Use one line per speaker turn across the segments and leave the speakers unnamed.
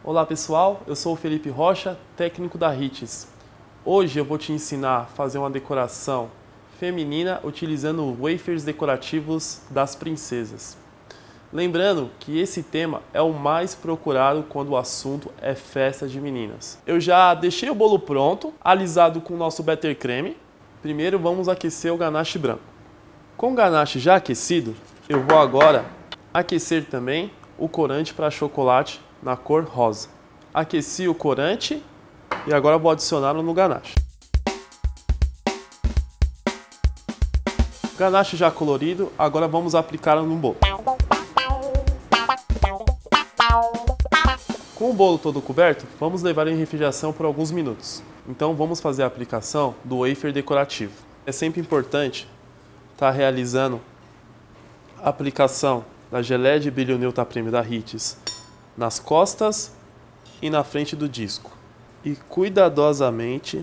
Olá pessoal, eu sou o Felipe Rocha, técnico da Ritz. Hoje eu vou te ensinar a fazer uma decoração feminina utilizando wafers decorativos das princesas. Lembrando que esse tema é o mais procurado quando o assunto é festa de meninas. Eu já deixei o bolo pronto, alisado com o nosso batter creme. Primeiro vamos aquecer o ganache branco. Com o ganache já aquecido, eu vou agora aquecer também o corante para chocolate na cor rosa. Aqueci o corante e agora vou adicioná-lo no ganache. Ganache já colorido, agora vamos aplicá-lo no bolo. Com o bolo todo coberto, vamos levar em refrigeração por alguns minutos. Então vamos fazer a aplicação do wafer decorativo. É sempre importante estar realizando a aplicação da geleia de brilho Neutro Premium da Ritz nas costas e na frente do disco. E cuidadosamente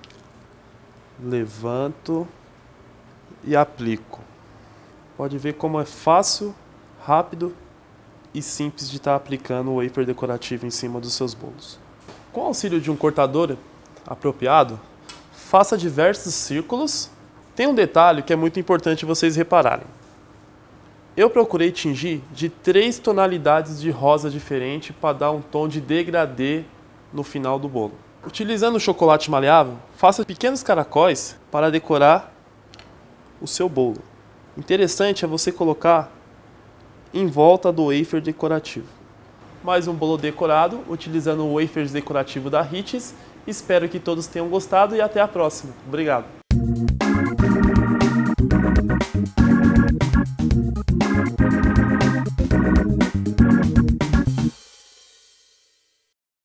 levanto e aplico. Pode ver como é fácil, rápido e simples de estar aplicando o wafer decorativo em cima dos seus bolos. Com o auxílio de um cortador apropriado, faça diversos círculos. Tem um detalhe que é muito importante vocês repararem. Eu procurei tingir de 3 tonalidades de rosa diferente para dar um tom de degradê no final do bolo. Utilizando o chocolate maleável, faça pequenos caracóis para decorar o seu bolo. Interessante é você colocar em volta do wafer decorativo. Mais um bolo decorado, utilizando o wafer decorativo da Ritz. Espero que todos tenham gostado e até a próxima. Obrigado!